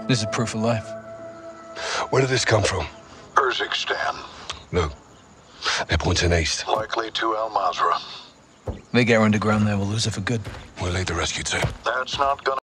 This is proof of life. Where did this come from? Urzikstan. Look, they're pointing east. Likely to Al Mazrah. They get her underground there, we'll lose her for good. We'll lead the rescue team. That's not gonna